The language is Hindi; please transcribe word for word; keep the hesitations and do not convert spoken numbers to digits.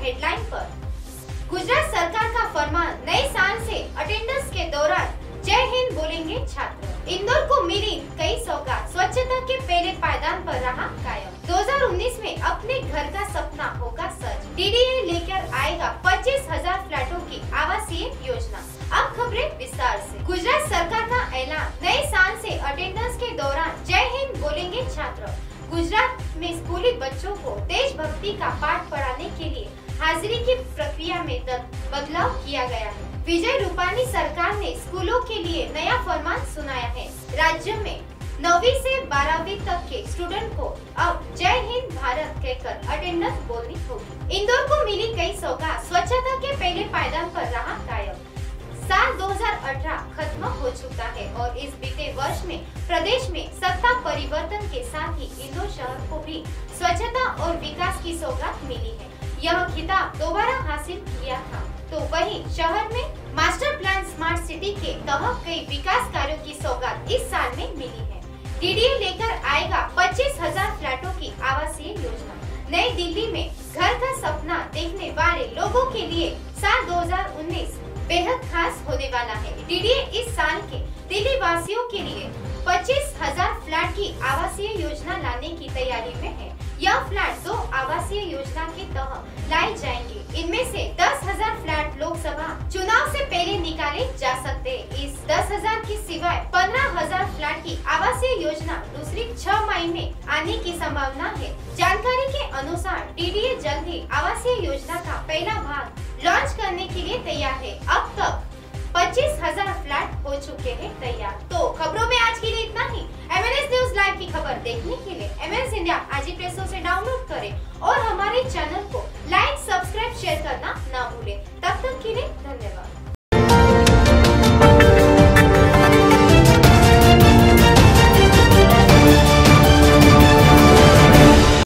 हेडलाइन पर। गुजरात सरकार का फरमान, नए साल से अटेंडेंस के दौरान जय हिंद बोलेंगे छात्र। इंदौर को मिली कई सौगात, स्वच्छता के पहले पायदान पर रहा कायम। दो हज़ार उन्नीस में अपने घर का सपना होगा सच, डीडीए लेकर आएगा पच्चीस हजार फ्लैटों की आवासीय योजना। अब खबरें विस्तार से। गुजरात सरकार का ऐलान, नए साल से अटेंडेंस के दौरान जय हिंद बोलेंगे छात्र। गुजरात में स्कूली बच्चों को देशभक्ति का पाठ पढ़ाने के लिए हाजिरी की प्रक्रिया में बदलाव किया गया है। विजय रूपानी सरकार ने स्कूलों के लिए नया फरमान सुनाया है। राज्य में नौवीं से बारहवीं तक के स्टूडेंट को अब जय हिंद भारत कहकर अटेंडेंस बोलनी होगी। इंदौर को मिली कई सौगात, स्वच्छता के पहले पायदान पर रहा कायम। साल दो हज़ार अठारह खत्म हो चुका है और इस बीते वर्ष में प्रदेश में सत्ता परिवर्तन के साथ ही इंदौर शहर को भी स्वच्छता और विकास की सौगात मिली है। यह खिताब दोबारा हासिल किया था, तो वहीं शहर में मास्टर प्लान स्मार्ट सिटी के तहत कई विकास कार्यों की सौगात इस साल में मिली है। डीडीए लेकर आएगा पच्चीस हजार फ्लैटों की आवासीय योजना। नई दिल्ली में घर का सपना देखने वाले लोगों के लिए साल दो हज़ार उन्नीस बेहद खास होने वाला है। डीडीए इस साल के दिल्ली वासियों के लिए पच्चीस हजार फ्लैट की आवासीय योजना लाने की तैयारी में है। यह फ्लैट दो आवासीय योजना के तहत लाए जाएंगे। इनमें से दस हजार फ्लैट लोकसभा चुनाव से पहले निकाले जा सकते हैं। इस दस हजार की सिवाय पंद्रह हजार फ्लैट की आवासीय योजना दूसरी छह मई में आने की संभावना है। जानकारी के अनुसार डीडीए जल्द ही आवासीय योजना का पहला भाग लॉन्च करने के लिए तैयार है। अब तक पच्चीस हजार फ्लैट हो चुके हैं तैयार।